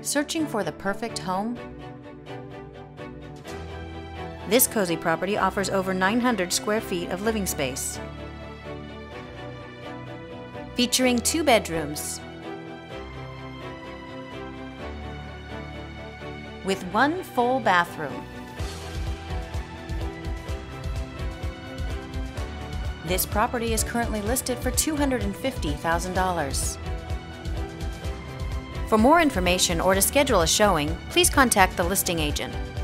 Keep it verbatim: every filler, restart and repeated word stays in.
Searching for the perfect home? This cozy property offers over nine hundred square feet of living space, featuring two bedrooms with one full bathroom. This property is currently listed for two hundred fifty thousand dollars. For more information or to schedule a showing, please contact the listing agent.